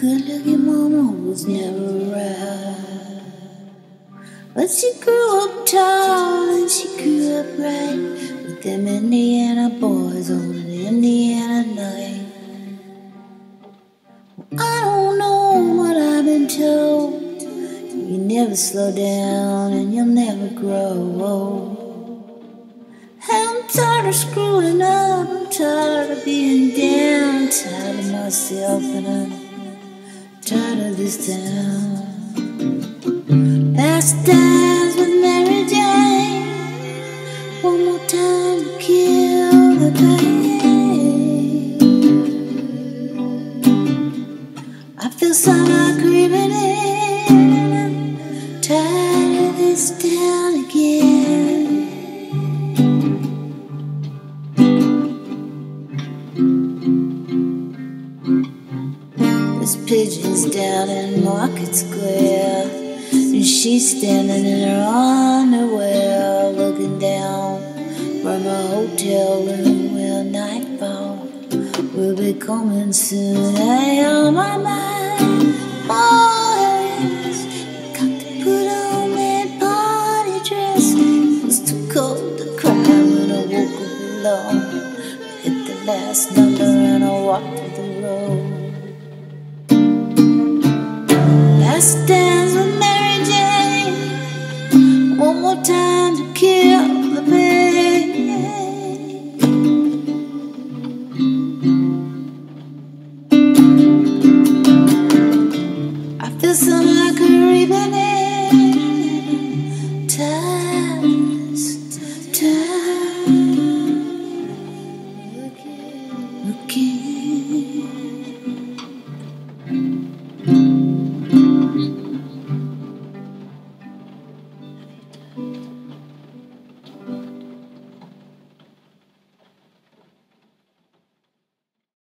good-looking mama was never around, but she grew up tall and she grew up right with them Indiana boys on an Indiana night. I don't know what I've been told. You never slow down and you'll never grow. I'm tired of screwing up, I'm tired of being down, I'm tired of myself and I'm tired of this town. Last dance with Mary Jane, one more time to kill the pain. I feel summer creeping in, I'm tired of this town again. This pigeon's down in Market Square, and she's standing in her underwear, looking down from her hotel room where nightfall will be coming soon. Hey, on my mind, boys, got to put on that party dress. It was too cold to cry when I woke up alone. Hit the last number and I walked through the road. Last dance